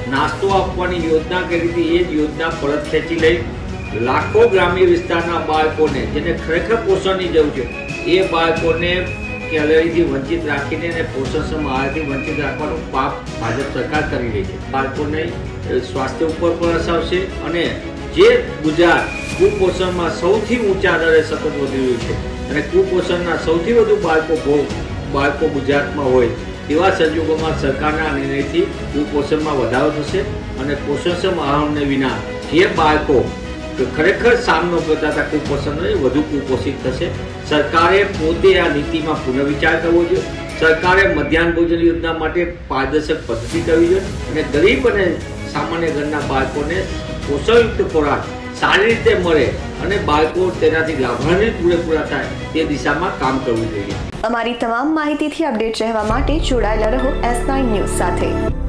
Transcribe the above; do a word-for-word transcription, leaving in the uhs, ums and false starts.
નાસ્તો આપવાની યોજના કરી હતી, એ જ યોજના પરત ખેંચી લઈ લાખો ગ્રામ્ય વિસ્તારના બાળકોને જેને ખરેખર પોષણની જરૂર છે એ બાળકોને કેલરીથી વંચિત રાખીને અને પોષણક્ષમ આહારથી વંચિત રાખવાનું પાપ ભાજપ સરકાર કરી રહી છે। બાળકોને સ્વાસ્થ્ય ઉપર પણ અસર છે અને જે ગુજરાત કુપોષણમાં સૌથી ઊંચા દરે સતત વધી રહ્યું છે અને કુપોષણના સૌથી વધુ બાળકો બાળકો ગુજરાતમાં હોય તેવા સંજોગોમાં સરકારના નિર્ણયથી કુપોષણમાં વધારો થશે અને પોષણક્ષમ આહારને વિના જે બાળકો ખરેખર સામનો કરતા હતા કુપોષણનો એ વધુ કુપોષિત થશે। સરકારે પોતે આ નીતિમાં પુનર્વિચાર કરવો જોઈએ। સરકારે મધ્યાહન ભોજન યોજના માટે પારદર્શક પદ્ધતિ કરવી જોઈએ અને ગરીબ અને સામાન્ય ઘરના બાળકોને પોષણયુક્ત ખોરાક સારી રીતે મળે અને બાળકો તેનાથી લાભાન્વિત પૂરેપૂરા થાય તે દિશામાં કામ કરવું જોઈએ। અમારી તમામ માહિતીથી અપડેટ રહેવા માટે જોડાયેલા રહો એસ નાઇન ન્યૂઝ સાથે।